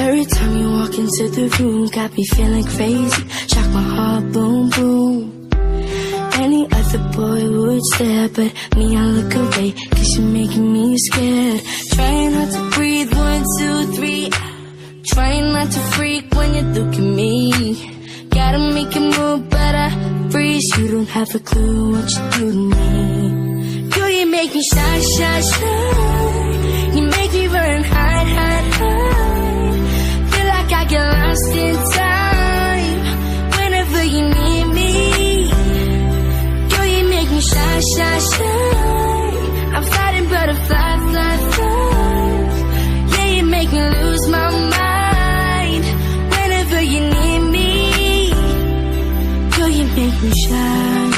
Every time you walk into the room, got me feeling crazy. Shock my heart, boom, boom. Any other boy would stare, but me, I look away, cause you're making me scared. Trying not to breathe, 1, 2, 3. Trying not to freak when you look at me. Gotta make a move, but I freeze. You don't have a clue what you do to me. Girl, you make me shy, shy, shy. You make me run, hide, hide, hide. Feel like I get lost in time whenever you need me. Girl, you make me shy, shy, shy. I'm fighting butterfly, fly, fly. Yeah, you make me lose my mind whenever you need me. Girl, you make me shy.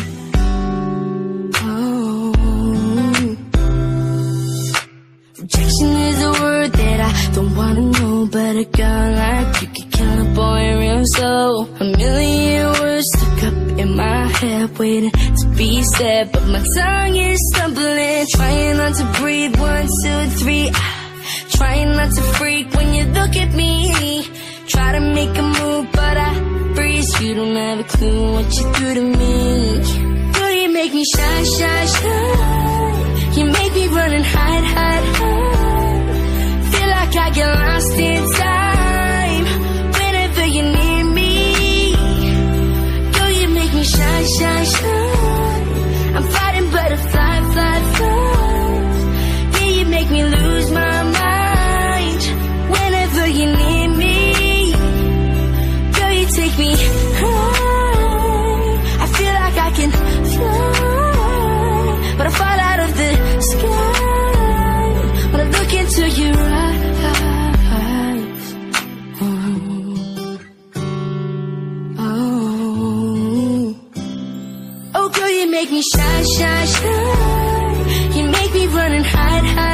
Rejection is a word that I don't wanna know, but a girl like you can kill a boy real slow. A million words stuck up in my head, waiting to be said, but my tongue is stumbling. Trying not to breathe, 1, 2, 3. Trying not to freak when you look at me. Try to make a move, but I freeze. You don't have a clue what you do to me. Girl, you make me shy, shy, shy. You make me run and hide, hide, hide. Feel like I get lost in time whenever you need me. Girl, you make me shy, shy, shy. I'm fighting butterfly, fly, fly. Yeah, you make me lose my mind whenever you need me. Girl, you take me high. I feel like I can fly, but I fall out of the sky when I look into your eyes. Oh, girl, you make me shy, shy, shy. You make me run and hide, hide.